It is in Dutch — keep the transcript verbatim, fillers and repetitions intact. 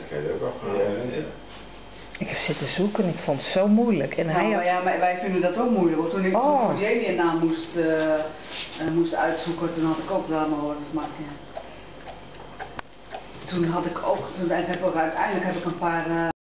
kan je ook wel gaan. Ja. Ik heb zitten zoeken en ik vond het zo moeilijk. En nou, hij maar had... ja, maar wij vinden dat ook moeilijk. Want toen ik oh. voor Jamie een naam moest, uh, uh, moest uitzoeken, toen had ik ook wel maar horen maken. Toen had ik ook, toen heb ik, uiteindelijk heb ik een paar... Uh,